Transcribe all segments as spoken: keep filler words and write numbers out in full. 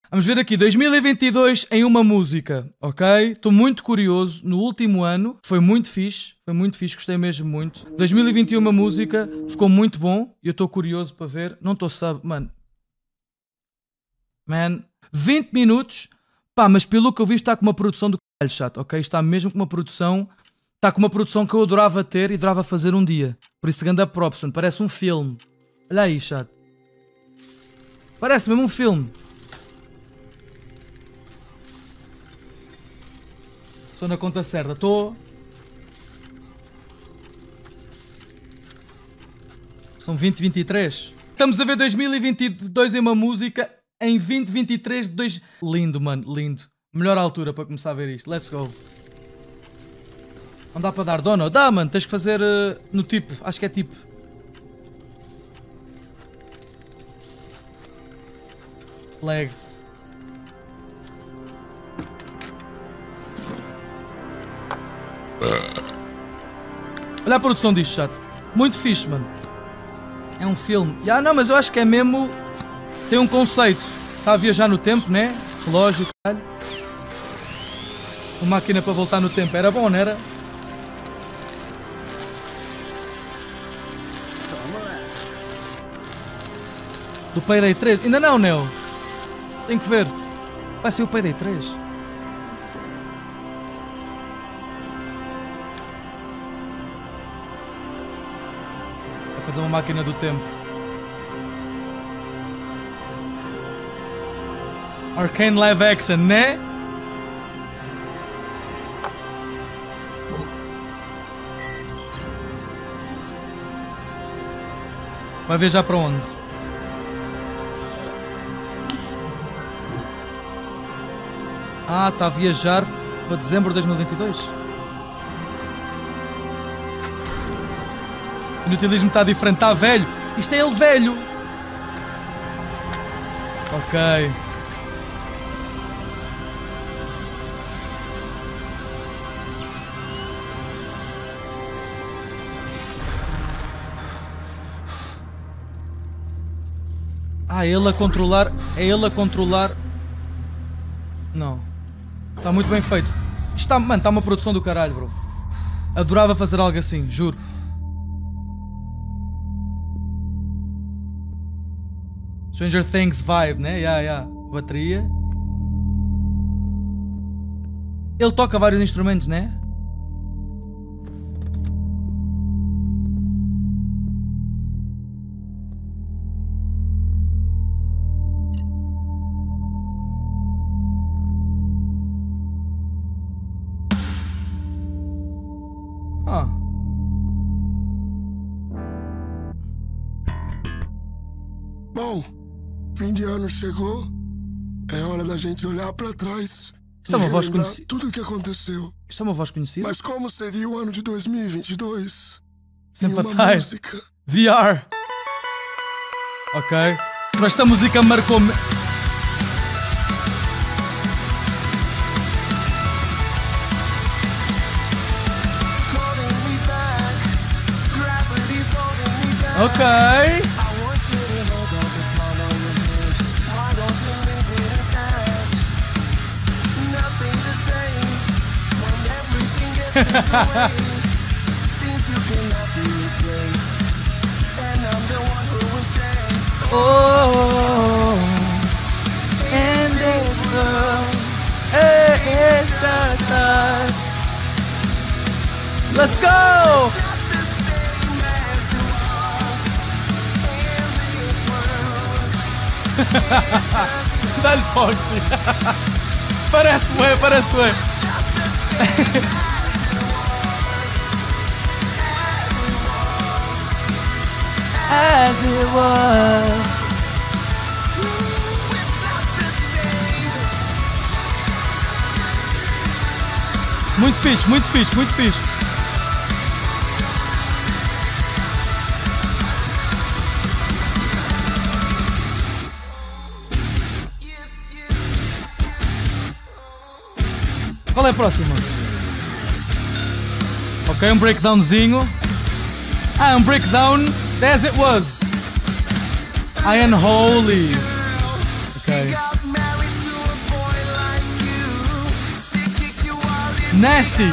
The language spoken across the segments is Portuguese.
Vamos ver aqui, dois mil e vinte e dois em uma música, ok? Estou muito curioso, no último ano, foi muito fixe, foi muito fixe, gostei mesmo muito. dois mil e vinte e um uma música, ficou muito bom, e eu estou curioso para ver, não estou sub, mano. Man, vinte minutos, pá, mas pelo que eu vi está com uma produção do caralho, chato, ok? Está mesmo com uma produção, está com uma produção que eu adorava ter e adorava fazer um dia. Por isso, ganda props, mano, parece um filme. Olha aí, chato. Parece mesmo um filme. Estou na conta certa, estou. São vinte, vinte e três. Estamos a ver dois mil e vinte e dois em uma música em vinte, vinte e três de dois. Lindo, mano, lindo. Melhor altura para começar a ver isto. Let's go. Não dá para dar dono? Dá, mano, tens que fazer uh, no tipo. Acho que é tipo. Lag. Olha a produção disto, chato. Muito fixe, mano. É um filme. Ah, não, mas eu acho que é mesmo... Tem um conceito. Está a viajar no tempo, né? Relógio, caralho. Uma máquina para voltar no tempo. Era bom, não era? Do Payday três? Ainda não, Neo. Tenho que ver. Vai ser o Payday três. Fazer uma máquina do tempo. Arcane live action, né? Vai viajar para onde? Ah, está a viajar para dezembro de dois mil e vinte e dois. O inutilismo está diferente, está velho. Isto é ele velho. Ok. Ah, é ele a controlar. É ele a controlar. Não. Está muito bem feito. Isto está, mano, está uma produção do caralho, bro. Adorava fazer algo assim, juro. Stranger Things vibe, né? Yeah, yeah. Bateria. Ele toca vários instrumentos, né? Ah. Bom, fim de ano chegou. É hora da gente olhar pra trás. Isto é uma voz conhecida. Tudo o que aconteceu. Isto é uma voz conhecida? Mas como seria o ano de dois mil e vinte e dois? Sempre uma atrás. música. V R. Ok. Mas esta música marcou-me. Ok. Oh, and this world is just us. Let's go! Dá-lhe Foxy. Parece ué, parece ué. As it was. Muito fixe, muito fixe, muito fixe. Qual é a próxima? Ok, um breakdownzinho. Ah, um breakdown as it was. I am holy. Ok. Nasty.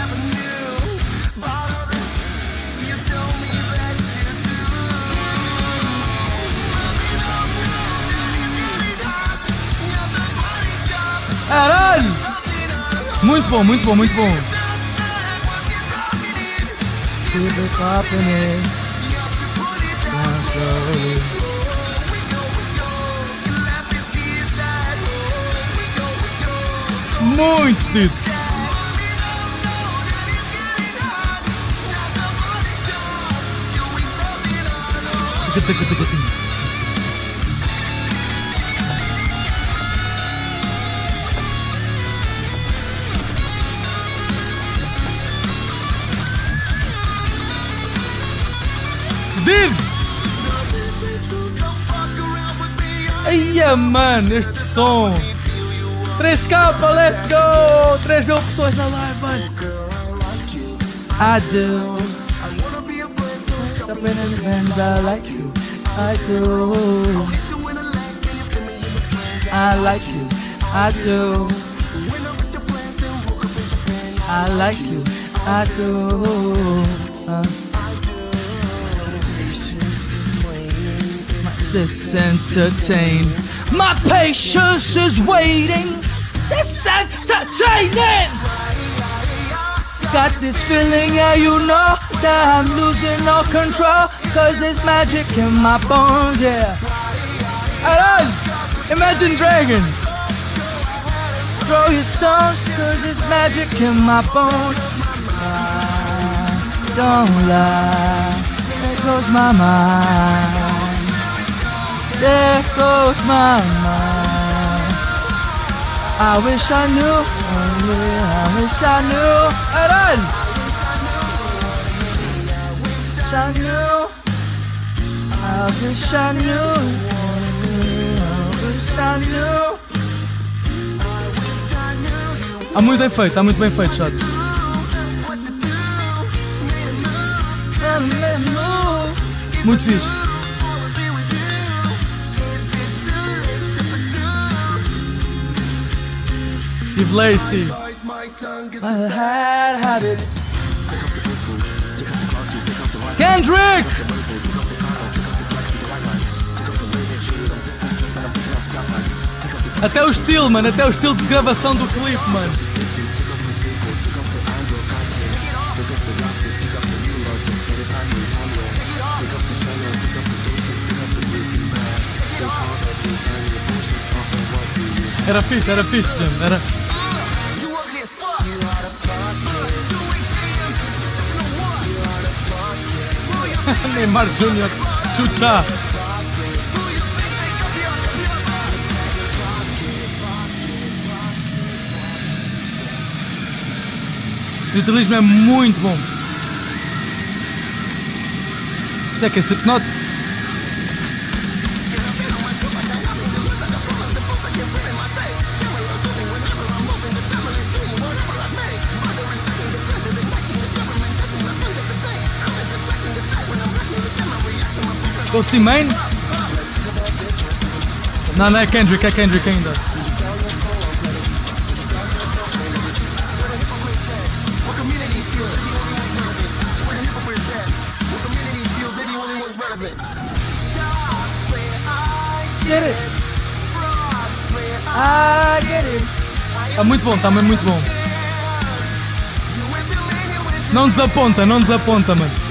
Caralho! Muito bom, muito bom, muito bom. Muito fedido. Fedido! Aia, mano, este som. três K, let's go! três mil pessoas na live, mano. I do. Stop in the bands, I like you. I do. I like you. I do. I like you. I do. Uh. This entertain. My patience is waiting. This entertaining. Got this feeling, yeah, you know that I'm losing all control. Cause there's magic in my bones, yeah. Alright, Imagine Dragons. Throw your stones, cause there's magic in my bones. I don't lie, there goes my mind. There goes my mind. I wish I knew, I wish I knew. Alright. I knew, I wish I knew, I wish I knew. Há muito bem feito, há muito bem feito, Shot. Muito fixe. Steve Lacy. I had had it. Kendrick! Até o estilo, mano, até o estilo de gravação do clipe, mano. Era fixe, era fixe, Jim, era... Neymar Júnior, chucha. O utilismo é muito bom. Isto é que é Slipknot? Ghost Main? Não, não é Kendrick, é Kendrick ainda. Get it. I get it. Tá muito bom, tá muito bom. Não desaponta, não desaponta, mano.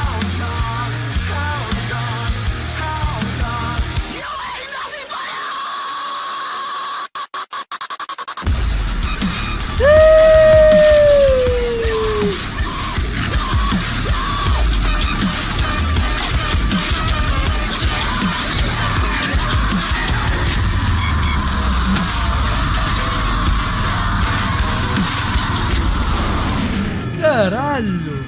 Caralho!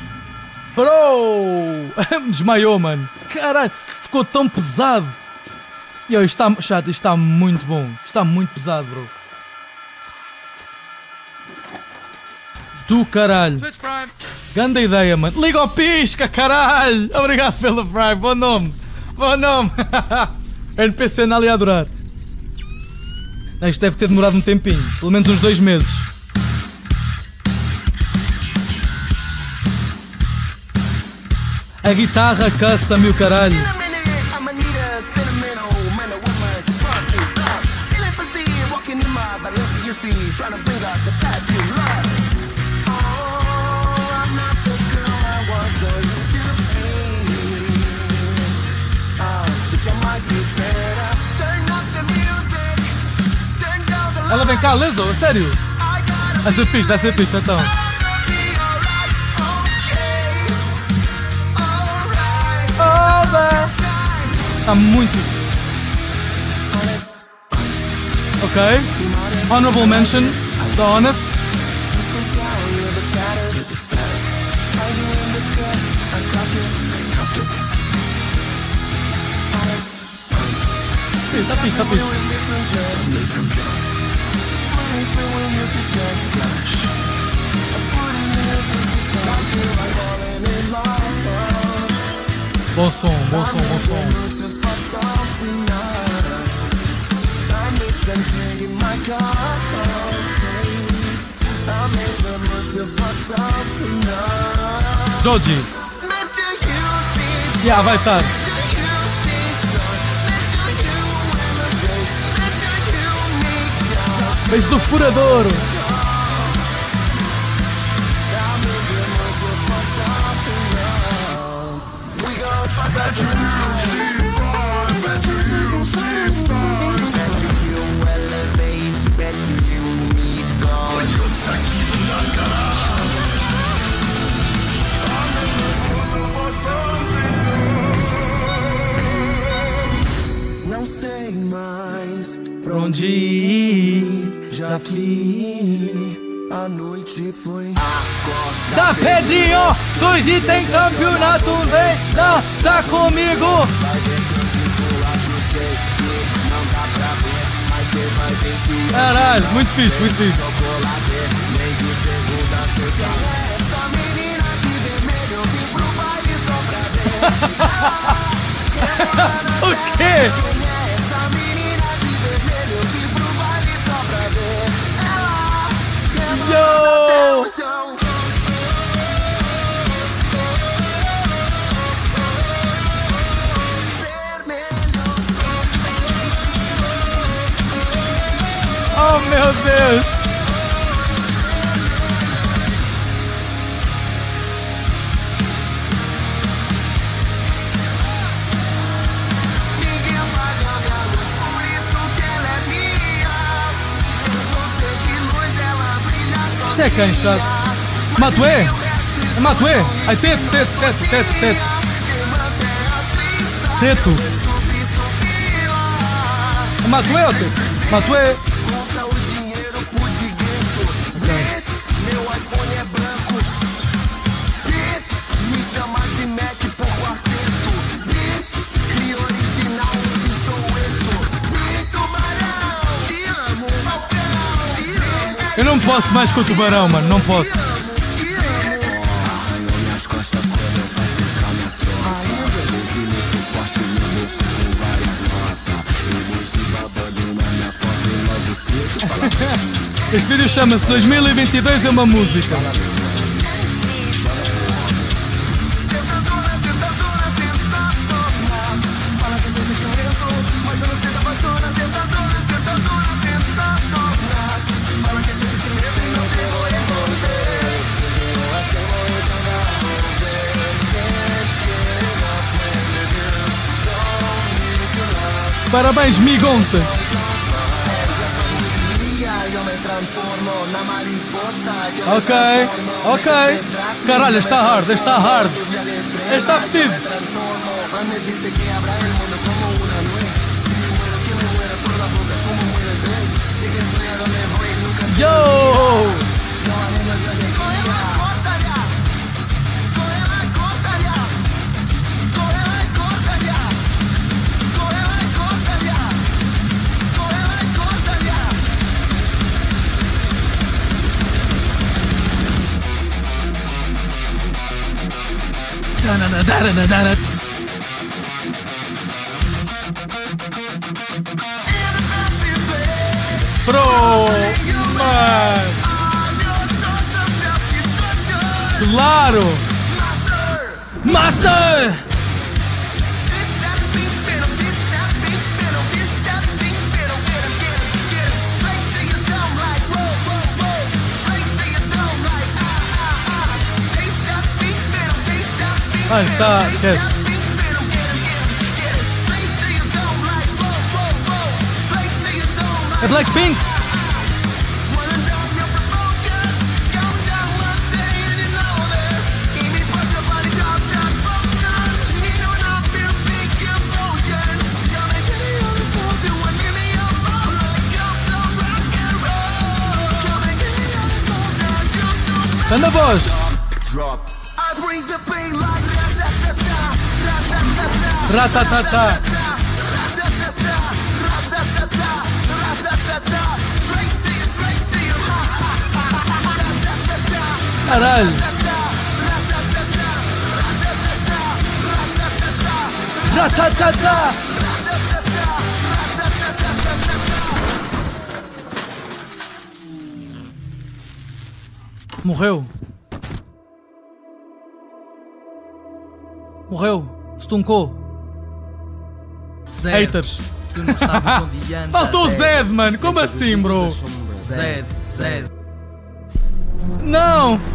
Bro! Me desmaiou, mano. Caralho! Ficou tão pesado. E isto está chato, isto está muito bom. Isto está muito pesado, bro. Do caralho. Grande ideia, mano. Liga ao pisca, caralho! Obrigado pelo Prime. Bom nome. Bom nome. N P C na ali a adorar. Isto deve ter demorado um tempinho. Pelo menos uns dois meses. A guitarra custom e o caralho. Ela vem cá, Lizzo, sério? Vai ser fixe, vai ser fixe, então. Tá muito. Ok. Honorable mention. The Honest. Sim, tá fixe, tá fixe. Bom som, bom som, bom som. Joji. Yeah, vai estar. Beijo do furadouro. Não sei mais Pra onde ir, já que a noite foi. Da Pedrinho, hoje tem campeonato, vem dançar comigo. Caralho, muito fixe, muito fixe. O quê? Yo! Oh meu Deus! Isto é quem, chato? Matuê? É Matuê? Ai, teto, teto, teto, teto, teto. Teto. É Matuê ou teto? Matuê. Okay. Meu iPhone é branco. Bitch, me chama de Mac por quarteto. Bitch, cria original do Soweto. Bitch, tubarão, te amo. Falcão, te amo. Eu não posso mais com o tubarão, mano, não posso. Este vídeo chama-se dois mil e vinte e dois é uma música. Parabéns, Migonça. Ok, ok. Caralho, está hard, está hard. Está fedido. Yo! Pro, mano. Claro. Master! Mano, está... esquece. É Blackpink! Anda a voz! Ratatata! Caralho! Ratatata! Morreu. Morreu. Stuncou. Zed, Haters. tu não sabes onde anda. Faltou o Zed, mano. Como assim, bro? Zed, Zed. Não!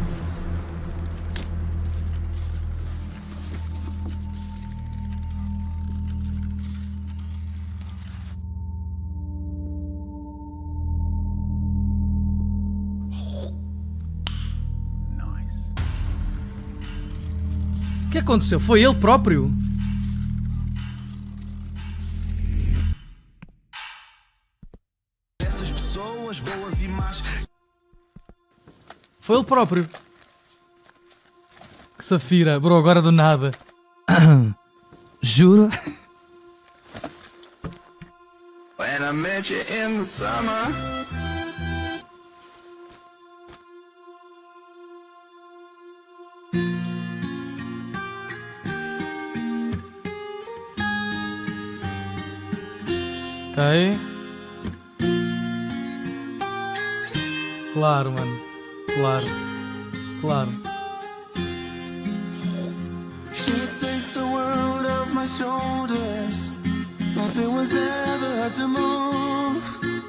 O que aconteceu? Foi ele próprio? Essas pessoas boas e más. Foi ele próprio. Que safira, bro, agora do nada. Juro? When I met you in the summer. Ok. Claro, mano. Claro. Claro. She takes the world off my shoulders. If it was ever to move,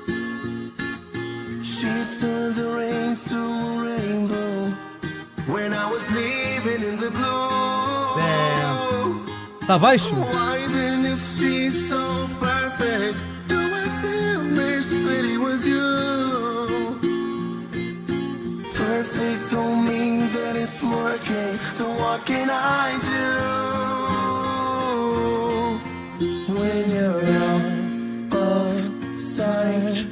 she turned the rain to a rainbow. When I was leaving in the blue. Damn. Tá baixo? Why then if she's so perfect, do I still wish that it was you? Perfect don't mean that it's working, so what can I do? When you're out of sight,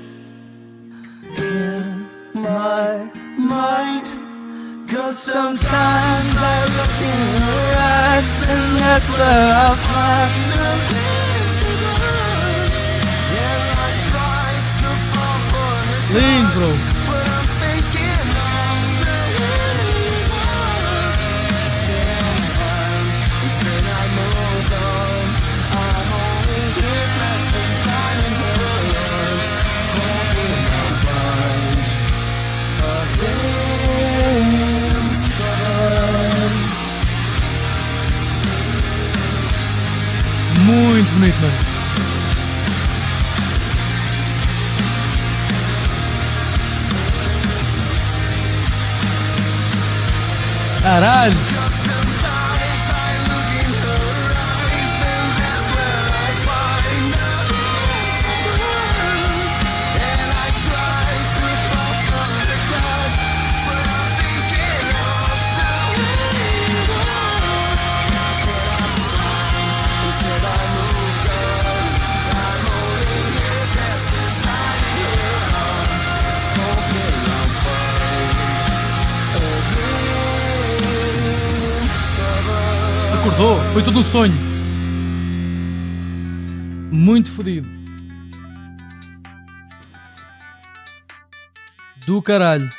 in my mind, 'cause sometimes I look in her eyes and that's where I find the best of us. Yeah, I try to fall for her Lindo, touch, bro. but I'm thinking of the way it was. Said I'm fine, and said I moved on. I'm only here passing time in her world, hoping I'll find a glimpse of us. Muito bonito, mano. Caralho! Acordou, foi tudo um sonho. Muito fodido. Do caralho.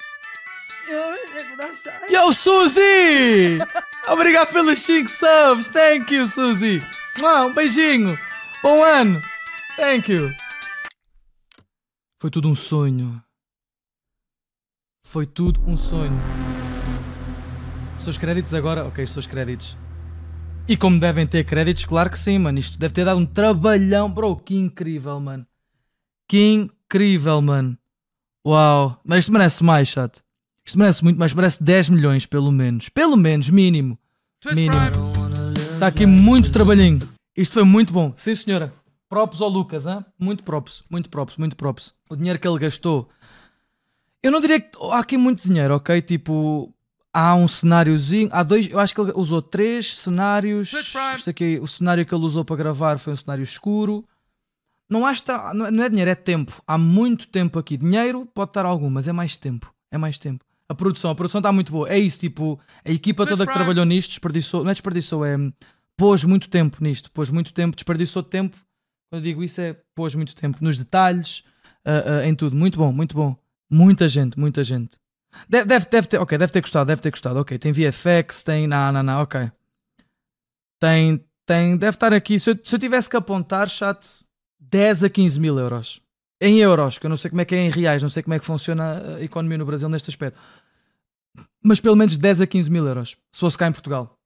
Yo, Suzy! Obrigado pelos cinco subs. Thank you, Suzy. Um beijinho. Bom ano. Thank you. Foi tudo um sonho. Foi tudo um sonho. Os seus créditos agora? Ok, os seus créditos. E como devem ter créditos, claro que sim, mano. Isto deve ter dado um trabalhão, bro. Que incrível, mano. Que incrível, mano. Uau. Mas isto merece mais, chato. Isto merece muito mais. Merece dez milhões, pelo menos. Pelo menos, mínimo. Mínimo. Está aqui muito trabalhinho. Isto foi muito bom. Sim, senhora. Props ao Lucas, hein? Muito props. Muito props, muito props. O dinheiro que ele gastou. Eu não diria que há aqui muito dinheiro, ok? Tipo, há um cenáriozinho. Há dois. Eu acho que ele usou três cenários. Isto aqui, o cenário que ele usou para gravar foi um cenário escuro. Não acho que tá, não é dinheiro, é tempo. Há muito tempo aqui. Dinheiro pode estar algum, mas é mais tempo. É mais tempo. A produção, a produção está muito boa. É isso, tipo, a equipa toda que trabalhou nisto desperdiçou, não é desperdiçou, é pôs muito tempo nisto, pôs muito tempo, desperdiçou tempo. Quando eu digo isso é pôs muito tempo nos detalhes, uh, uh, em tudo. Muito bom, muito bom. Muita gente, muita gente. Deve, deve, deve ter, ok, deve ter gostado, deve ter gostado. Ok, tem V F X, tem, não, não, não, ok. Tem, tem, deve estar aqui, se eu, se eu tivesse que apontar, chat, dez a quinze mil euros. Em euros, que eu não sei como é que é em reais, não sei como é que funciona a economia no Brasil neste aspecto. Mas pelo menos dez a quinze mil euros, se fosse cá em Portugal.